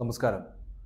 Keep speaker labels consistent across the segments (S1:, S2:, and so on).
S1: നമസ്കാരം.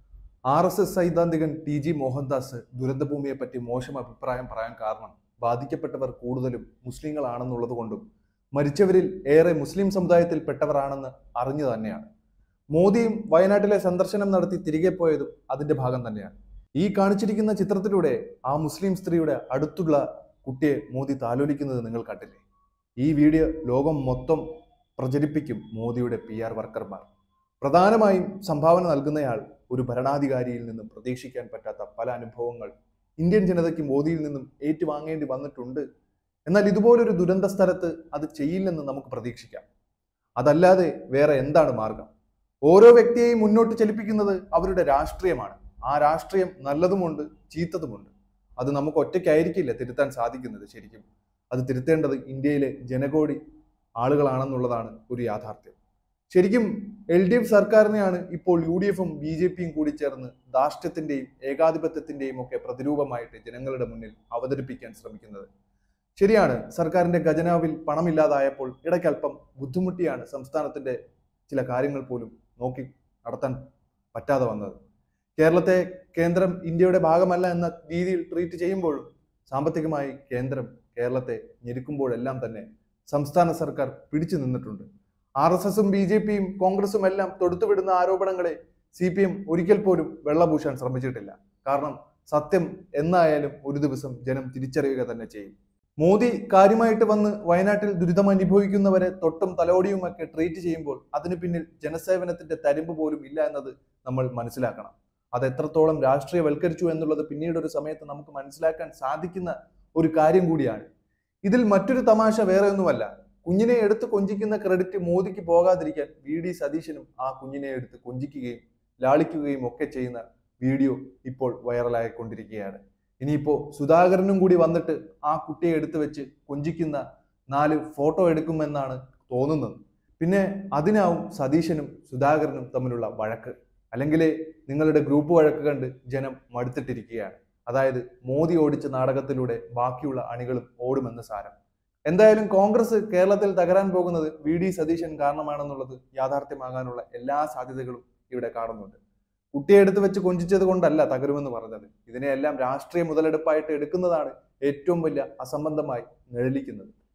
S1: RSS സൈദ്ധാന്തികൻ TG Mohandas ദുരന്തഭൂമിയെപ്പറ്റി മോശം അഭിപ്രായം പറയാൻ കാരണം ബാധിക്കപ്പെട്ടവർ കൂടുതലും മുസ്ലിങ്ങളാണെന്നുള്ളതുകൊണ്ടും മരിച്ചവരിൽ ഏറെ മുസ്ലിം സമുദായത്തിൽപ്പെട്ടവരാണെന്ന് അറിഞ്ഞു തന്നെയാണ്. മോദിയും വയനാട്ടിലെ സന്ദർശനം നടത്തി തിരികെ പോയതും അതിന്റെ ഭാഗം തന്നെയാണ്. ഈ കാണിച്ചിരിക്കുന്ന ചിത്രത്തിലൂടെ ആ മുസ്ലിം സ്ത്രീയുടെ അടുത്തുള്ള കുട്ടിയെ മോദി താലോലിക്കുന്നത് നിങ്ങൾ കണ്ടില്ലേ? ഈ വീഡിയോ ലോകം മൊത്തം പ്രചരിപ്പിക്കും മോദിയുടെ PR വർക്കർമാർ. പ്രധാനമായും സംഭാവന നൽകുന്നയാൾ ഒരു ഭരണാധികാരിയിൽ നിന്നും പ്രതീക്ഷിക്കാൻ പറ്റാത്ത പല അനുഭവങ്ങൾ ഇന്ത്യൻ ജനതയ്ക്ക് മോദിയിൽ നിന്നും ഏറ്റുവാങ്ങേണ്ടി വന്നിട്ടുണ്ട്. എന്നാൽ ഇതുപോലൊരു ദുരന്ത സ്ഥലത്ത് അത് ചെയ്യില്ലെന്ന് നമുക്ക് പ്രതീക്ഷിക്കാം. അതല്ലാതെ വേറെ എന്താണ് മാർഗം? ഓരോ വ്യക്തിയെയും മുന്നോട്ട് ചലിപ്പിക്കുന്നത് അവരുടെ രാഷ്ട്രീയമാണ്. ആ രാഷ്ട്രീയം നല്ലതുമുണ്ട്, ചീത്തതുമുണ്ട്. അത് നമുക്ക് ഒറ്റയ്ക്കായിരിക്കില്ല തിരുത്താൻ സാധിക്കുന്നത്. ശരിക്കും അത് തിരുത്തേണ്ടത് ഇന്ത്യയിലെ ജനകോടി ആളുകളാണെന്നുള്ളതാണ് ഒരു യാഥാർത്ഥ്യം. ശരിക്കും LDF സർക്കാരിനെയാണ് ഇപ്പോൾ UDFും BJPയും കൂടി ചേർന്ന് ധാർഷ്ട്യത്തിന്റെയും ഏകാധിപത്യത്തിന്റെയും ഒക്കെ പ്രതിരൂപമായിട്ട് ജനങ്ങളുടെ മുന്നിൽ അവതരിപ്പിക്കാൻ ശ്രമിക്കുന്നത്. ശരിയാണ്, സർക്കാരിന്റെ ഖജനാവിൽ പണമില്ലാതായപ്പോൾ ഇടയ്ക്കൽപ്പം ബുദ്ധിമുട്ടിയാണ് സംസ്ഥാനത്തിന്റെ ചില കാര്യങ്ങൾ പോലും നോക്കി നടത്താൻ പറ്റാതെ വന്നത്. കേരളത്തെ കേന്ദ്രം ഇന്ത്യയുടെ ഭാഗമല്ല എന്ന രീതിയിൽ ട്രീറ്റ് ചെയ്യുമ്പോഴും സാമ്പത്തികമായി കേന്ദ്രം കേരളത്തെ ഞെരുക്കുമ്പോഴെല്ലാം തന്നെ സംസ്ഥാന സർക്കാർ പിടിച്ചു നിന്നിട്ടുണ്ട്. RSSും BJPയും കോൺഗ്രസും എല്ലാം തൊടുത്തുവിടുന്ന ആരോപണങ്ങളെ CPM ഒരിക്കൽ പോലും വെള്ളപൂശാൻ ശ്രമിച്ചിട്ടില്ല. കാരണം സത്യം എന്നായാലും ഒരു ദിവസം ജനം തിരിച്ചറിയുക തന്നെ ചെയ്യും. മോദി കാര്യമായിട്ട് വന്ന് വയനാട്ടിൽ ദുരിതം അനുഭവിക്കുന്നവരെ തൊട്ടും തലോടിയുമൊക്കെ ട്രീറ്റ് ചെയ്യുമ്പോൾ അതിന് പിന്നിൽ ജനസേവനത്തിന്റെ തരിമ്പ് പോലും ഇല്ല എന്നത് നമ്മൾ മനസ്സിലാക്കണം. അത് എത്രത്തോളം രാഷ്ട്രീയവൽക്കരിച്ചു എന്നുള്ളത് പിന്നീട് ഒരു സമയത്ത് നമുക്ക് മനസ്സിലാക്കാൻ സാധിക്കുന്ന ഒരു കാര്യം കൂടിയാണ്. ഇതിൽ മറ്റൊരു തമാശ വേറെ ഒന്നുമല്ല. കുഞ്ഞിനെ എടുത്ത് കൊഞ്ചിക്കുന്ന ക്രെഡിറ്റ് മോദിക്ക് പോകാതിരിക്കാൻ VD സതീശനും ആ കുഞ്ഞിനെ എടുത്ത് കൊഞ്ചിക്കുകയും ലാളിക്കുകയും ഒക്കെ ചെയ്യുന്ന വീഡിയോ ഇപ്പോൾ വൈറലായിക്കൊണ്ടിരിക്കുകയാണ്. ഇനിയിപ്പോ സുധാകരനും കൂടി വന്നിട്ട് ആ കുട്ടിയെ എടുത്തു വെച്ച് കൊഞ്ചിക്കുന്ന 4 ഫോട്ടോ എടുക്കുമെന്നാണ് തോന്നുന്നത്. പിന്നെ അതിനാവും സതീശനും സുധാകരനും തമ്മിലുള്ള വഴക്ക്. അല്ലെങ്കിൽ നിങ്ങളുടെ ഗ്രൂപ്പ് വഴക്ക് കണ്ട് ജനം മടുത്തിട്ടിരിക്കുകയാണ്. അതായത് മോദി ഓടിച്ച നാടകത്തിലൂടെ ബാക്കിയുള്ള അണികളും ഓടുമെന്ന് സാരം. എന്തായാലും കോൺഗ്രസ് കേരളത്തിൽ തകരാൻ പോകുന്നത് VD സതീശൻ കാരണമാണെന്നുള്ളത് യാഥാർത്ഥ്യമാകാനുള്ള എല്ലാ സാധ്യതകളും ഇവിടെ കാണുന്നുണ്ട്. കുട്ടിയെ എടുത്ത് വെച്ച് കൊഞ്ചിച്ചത് കൊണ്ടല്ല തകരുമെന്ന് പറഞ്ഞത്. ഇതിനെയെല്ലാം രാഷ്ട്രീയ മുതലെടുപ്പായിട്ട് എടുക്കുന്നതാണ് ഏറ്റവും വലിയ അസംബന്ധമായി നിഴലിക്കുന്നത്.